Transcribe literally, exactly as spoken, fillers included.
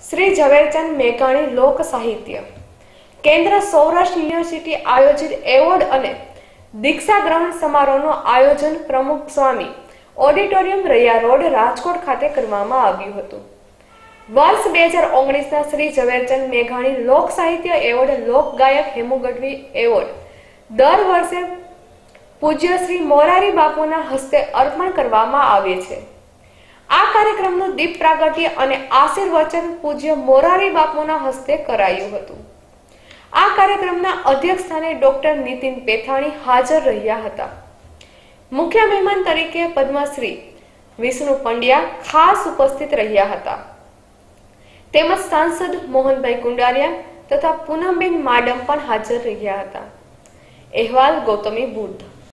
શ્રી ઝવેરચંદ મેઘાણી લોક સાહિત્ય કેન્દ્ર સૌરાષ્ટ્ર યુનિવર્સિટી આયોજિત એવોર્ડ અને દીક્ષા ગ્રહણ સમારોહનું આયોજન પ્રમુખ સ્વામી ઓડિટોરિયમ રૈયા રોડ રાજકોટ ખાતે કરવામાં આવ્યું હતું। વર્ષ બે હજાર ઓગણીસના શ્રી ઝવેરચંદ મેઘાણી લોક સાહિત્ય એવોર્ડ લોક ગાયક હેમુ ગઢવી એવોર્ડ દર વર્ષે પૂજ્ય શ્રી મોરારી બાપુના હસ્તે અર્પણ કરવામાં આવે છે। આ કાર્યક્રમનું દીપ પ્રાગટ્ય અને આશીર્વચન પૂજ્ય મોરારી બાપુના હસ્તે કરાયું હતું। આ કાર્યક્રમના અધ્યક્ષ સ્થાને ડોક્ટર નીતિન પેથાણી હાજર રહ્યા હતા। મુખ્ય મહેમાન તરીકે પદ્મશ્રી વિષ્ણુ પંડ્યા ખાસ ઉપસ્થિત રહ્યા હતા તેમજ સાંસદ મોહનભાઈ કુંડારિયા તથા પૂનમબેન માડમ પણ હાજર રહ્યા હતા। અહેવાલ ગૌતમી બુદ્ધ।